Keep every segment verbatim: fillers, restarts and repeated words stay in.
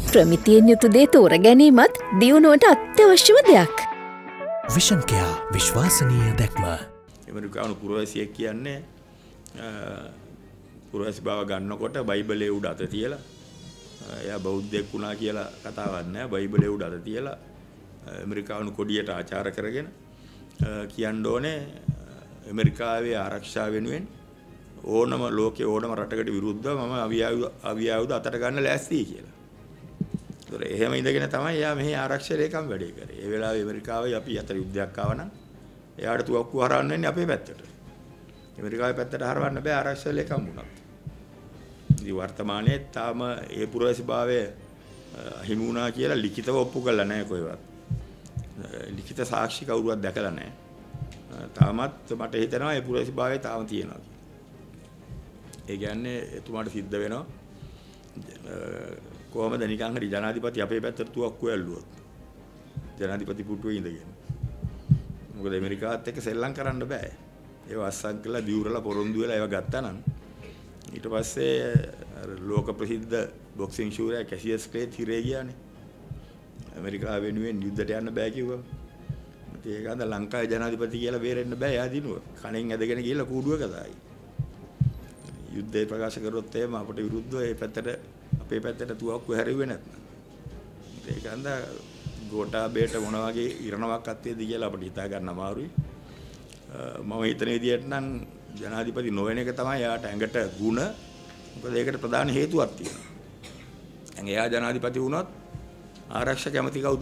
ප්‍රමිතියෙන් යුතු දේ තෝර ගැනීමත් දියුණුවට අත්‍යවශ්‍යම දෙයක්. විෂන් කෙයා විශ්වාසනීය දැක්ම. ඇමරිකානු පුරවැසියෙක් කියන්නේ පුරවැසි බව ගන්නකොට බයිබලයේ උඩ අත තියලා එයා බෞද්ධයෙක් වුණා කියලා කතාවක් නෑ. බයිබලයේ උඩ අත තියලා ඇමරිකානු කොඩියට ආචාර කරගෙන කියන්න ඕනේ ඇමරිකාවේ ආරක්ෂාව වෙනුවෙන් ඕනම ලෝකේ ඕනම රටකට විරුද්ධව මම අවියායුධ අතට ගන්න ලෑස්තියි කියලා. ඒතර එහෙම ඉඳගෙන තමයි එයා මෙහි ආරක්ෂක ලේකම් වැඩේ කරේ. ඒ වෙලාවේ ඇමරිකාවයි අපි අතර යුද්ධයක් ආව නම් එයාට තුවක්කුව හරවන්න වෙන්නේ අපේ පැත්තට. ඇමරිකාවේ පැත්තට හරවන්න බෑ ආරක්ෂක ලේකම් වුණත්. ඉතින් වර්තමානයේ තාම ඒ පුරවැසිභාවය හිමි වුණා කියලා ලිඛිතව ඔප්පු කරලා නැහැ කොහෙවත්. ලිඛිත සාක්ෂි කවුරුවත් දැකලා නැහැ. තාමත් මට හිතෙනවා ඒ පුරවැසිභාවය තාම තියෙනවා. ඒ කියන්නේ එතුමාට සිද්ධ වෙනවා කොහොමද නිකන් හරි ජනාධිපති අපේ පැත්තට තුවක්කුව ඇල්ලුවොත් ජනාධිපති පුටුවේ ඉඳගෙන. මොකද ඇමරිකාවත් එක්ක සෙල්ලම් කරන්න බෑ. ඒව අස්සම් කළා දියුරලා පොරොන්දු වෙලා ඒව ගත්තා නම් ඊට පස්සේ ලෝක ප්‍රසිද්ධ බොක්සිං ෂූරයා කැසියස් ක්ලේ තිරේ ගියානේ. ඇමරිකාව වෙනුවෙන් යුද්ධයට යන්න බෑ කිව්වා. ඒක අද ලංකාවේ ජනාධිපති කියලා බේරෙන්න බෑ. එයා දිනුවා. කණෙන් ඇදගෙන ගිහලා කූඩුවක දායි. යුද්ධය ප්‍රකාශ කරොත් එහෙම අපට විරුද්ධව ඒ පැත්තට අපේ පැත්තට තුවක්කුව හැරෙුවේ නැත්නම් ඒක අන්ද ගෝඨාභයට මොන වගේ ඉරණමක් අත්වේද කියලා අපිට හිතා ගන්න අමාරුයි. මම හිතන විදිහට නම් ජනාධිපති නොවන එක තමයි යාට ඇඟට ಗುಣ. මොකද ඒකට ප්‍රධාන හේතුවක් තියෙනවා. දැන් එයා ජනාධිපති වුණොත් ආරක්ෂක කැමති කවුද?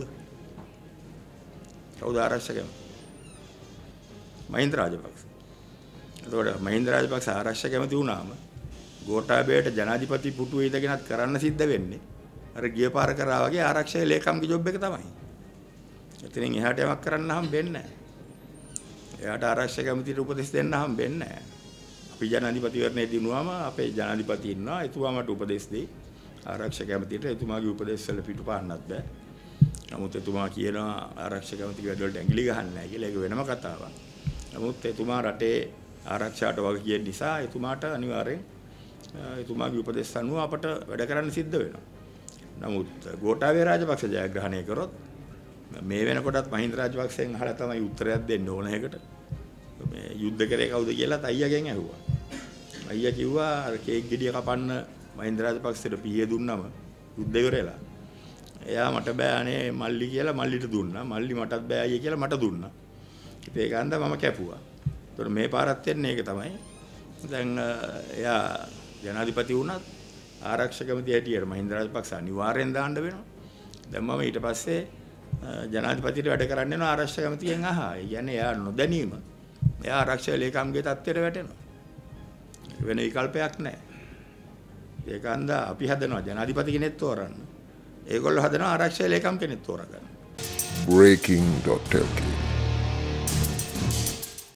කවුද ආරක්ෂක කැමති? මහින්ද රාජපක්ෂ. එතකොට මහින්ද රාජපක්ෂ ආරක්ෂක කැමති වුණාම ගෝඨාභයට ජනාධිපති පුටුවේ ඉඳගෙනත් කරන්න සිද්ධ වෙන්නේ අර ගිය පාර කරා වගේ ආරක්ෂක ලේකම්ගේ ජොබ් එක තමයි. එතනින් එහාට යමක් කරන්න හම්බෙන්නේ නැහැ. එයාට ආරක්ෂක කැමතිට උපදෙස් දෙන්න හම්බෙන්නේ නැහැ. අපි ජනාධිපතිවරණේ දිනුවාම අපේ ජනාධිපති ඉන්නවා. එතුමා මට උපදෙස් දෙයි. ආරක්ෂක කැමතිට එතුමාගේ උපදෙස් වල පිටු පාන්නත් බෑ. නමුත් එතුමා කියනවා ආරක්ෂක කැමතිගේ වැඩ වලට ඇඟිලි ගහන්නේ නැහැ කියලා. ඒක වෙනම කතාවක්. නමුත් එතුමා රටේ ආරක්ෂාවට වගේ කියන නිසා එතුමාට අනිවාර්යෙන් එතුමාගේ උපදෙස් අනුව අපට වැඩ කරන්න සිද්ධ වෙනවා. නමුත් ගෝඨාභය රාජපක්ෂ ජයග්‍රහණය කරොත් මේ වෙනකොටත් මහින්ද රාජපක්ෂෙන් අහලා තමයි උත්තරයක් දෙන්න ඕන එකට. මේ යුද්ධ කරේ කවුද කියලා අයියාගෙන් ඇහුවා. අයියා කිව්වා අර කේක් ගෙඩිය කපන්න මහින්ද රාජපක්ෂට පිහිය දුන්නම යුද්ධ ඉවරලා. එයා මට බෑ අනේ මල්ලි කියලා මල්ලිට දුන්නා. මල්ලි මටත් බෑ අයියා කියලා මට දුන්නා. ඉතින් ඒක අන්ද මම කැපුවා. ඒතර මේ පාරත් වෙන්නේ ඒක තමයි. දැන් එයා ජනාධිපති වුණත් ආරක්ෂක කමිටිය හැටියට මහින්ද රාජපක්ෂ අනිවාර්යෙන් දාන්න වෙනවා. දැන් මම ඊට පස්සේ ජනාධිපතිට වැඩ කරන්න යනවා ආරක්ෂක කමිටියෙන් අහා. ඒ කියන්නේ එයා නොදැනීම එයා ආරක්ෂක ලේකම්ගේ තත්ත්වයට වැටෙනවා. වෙන විකල්පයක් නැහැ. ඒක අන්ද අපි හදනවා ජනාධිපති කෙනෙක් තෝරන්න. ඒගොල්ලෝ හදනවා ආරක්ෂක ලේකම් කෙනෙක් තෝරගන්න. breaking dot l k